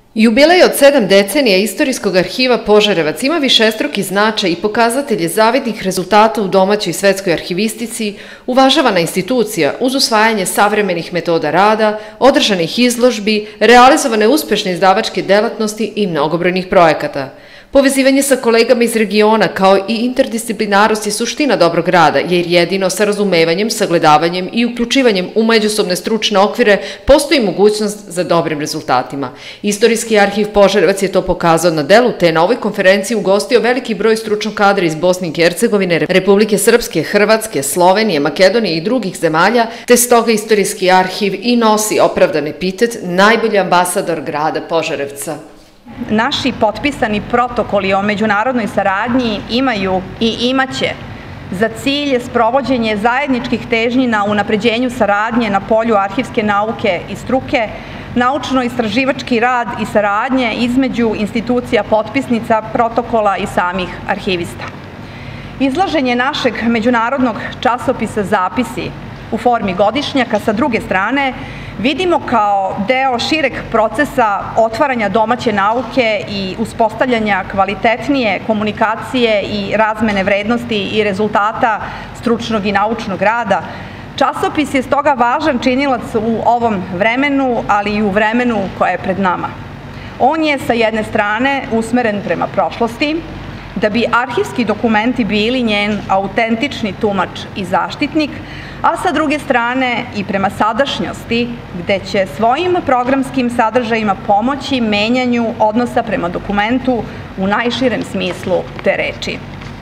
Jubilej od 7 decenija Istorijskog arhiva Požarevac ima višestruki značaj i pokazatelj je zavidnih rezultata u domaćoj i svetskoj arhivistici, uvažavana institucija uz usvajanje savremenih metoda rada, održanih izložbi, realizovane uspešne izdavačke delatnosti i mnogobrojnih projekata. Povezivanje sa kolegama iz regiona kao i interdisciplinarnost je suština dobrog rada, jer jedino sa razumevanjem, sagledavanjem i uključivanjem u međusobne stručne okvire postoji mogućnost za dobrim rezultatima. Istorijski arhiv Požarevac je to pokazao na delu, te je na ovoj konferenciji ugostio veliki broj stručnog kadra iz Bosne i Hercegovine, Republike Srpske, Hrvatske, Slovenije, Makedonije i drugih zemalja, te stoga Istorijski arhiv i nosi opravdan epitet najbolji ambasador grada Požarevca. Naši potpisani protokoli o međunarodnoj saradnji imaju i imaće za cilj sprovođenje zajedničkih težnji na unapređenju saradnje na polju arhivske nauke i struke, naučno-istraživački rad i saradnje između institucija potpisnica protokola i samih arhivista. Izlaženje našeg međunarodnog časopisa Zapisi u formi godišnjaka sa druge strane vidimo kao deo šireg procesa otvaranja domaće nauke i uspostavljanja kvalitetnije komunikacije i razmene vrednosti i rezultata stručnog i naučnog rada. Časopis je stoga važan činilac u ovom vremenu, ali i u vremenu koje je pred nama. On je sa jedne strane usmeren prema prošlosti, da bi arhivski dokumenti bili njen autentični tumač i zaštitnik, a sa druge strane i prema sadašnjosti, gde će svojim programskim sadržajima pomoći menjanju odnosa prema dokumentu u najširem smislu te reči.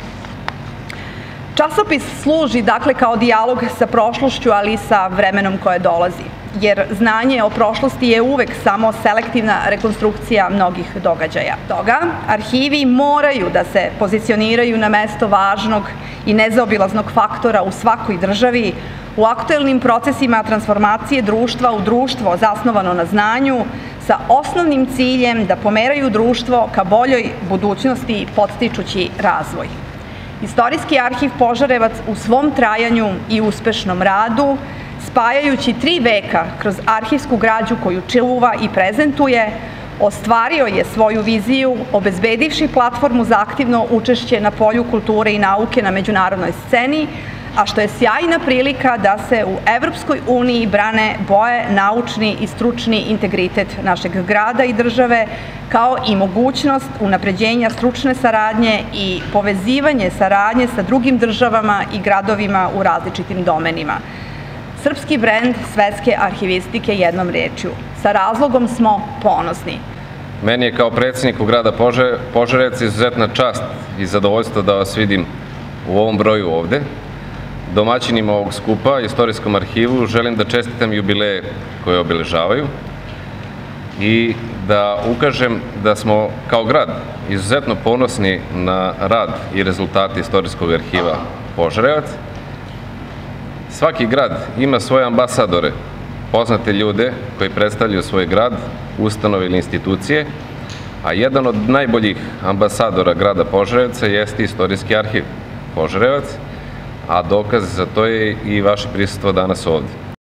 Časopis služi dakle kao dijalog sa prošlošću, ali i sa vremenom koje dolazi, jer znanje o prošlosti je uvek samo selektivna rekonstrukcija mnogih događaja. Toga, arhivi moraju da se pozicioniraju na mesto važnog i nezaobilaznog faktora u svakoj državi, u aktuelnim procesima transformacije društva u društvo zasnovano na znanju, sa osnovnim ciljem da pomeraju društvo ka boljoj budućnosti podstičući razvoj. Istorijski arhiv Požarevac u svom trajanju i uspešnom radu, spajajući 3 veka kroz arhivsku građu koju čuva i prezentuje, ostvario je svoju viziju, obezbedivši platformu za aktivno učešće na polju kulture i nauke na međunarodnoj sceni, a što je sjajna prilika da se u Evropskoj uniji brane boje naučni i stručni integritet našeg grada i države, kao i mogućnost unapređenja stručne saradnje i povezivanje saradnje sa drugim državama i gradovima u različitim domenima. Srpski brend svetske arhivistike jednom rečju. Sa razlogom smo ponosni. Meni je kao predsjedniku grada Požarevac izuzetna čast i zadovoljstvo da vas vidim u ovom broju ovde. Domaćinima ovog skupa, Istorijskom arhivu, želim da čestitam jubileje koje obeležavaju i da ukažem da smo kao grad izuzetno ponosni na rad i rezultate Istorijskog arhiva Požarevac. Svaki grad ima svoje ambasadore, poznate ljude koji predstavljaju svoj grad, ustanove ili institucije, a jedan od najboljih ambasadora grada Požarevca jeste Istorijski arhiv Požarevac, a dokaz za to je i vaše prisustvo danas ovde.